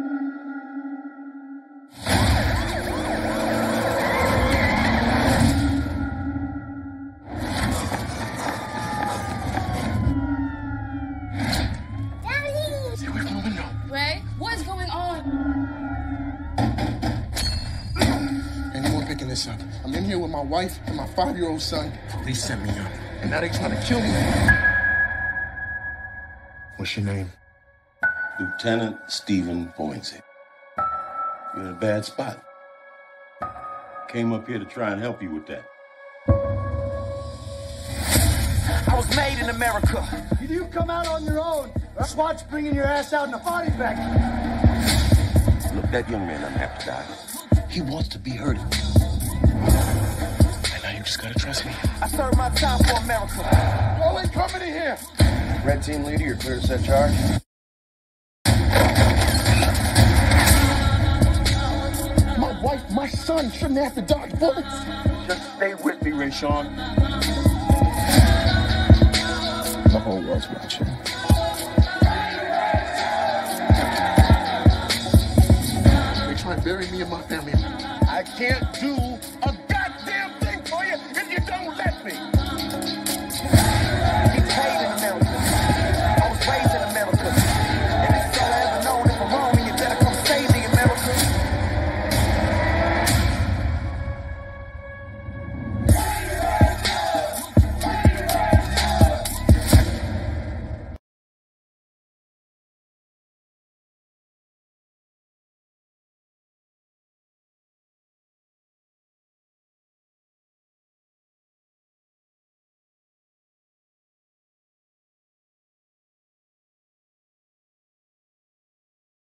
I'm in here with my wife and my 5-year-old son. Police sent me up, and now they trying to kill me. What's your name? Lieutenant Stephan Poinsett. You're in a bad spot. Came up here to try and help you with that. I was made in America. You come out on your own. SWAT's bringing your ass out in a body bag. Look, that young man doesn't have to die. He wants to be hurt. And now you just gotta trust me. I served my time for America. Y'all ain't coming in here. Red team leader, you're clear to set charge. My wife, my son shouldn't have to dodge bullets. Just stay with me, Rayshawn. The whole world's watching. They try and bury me and my family. I can't do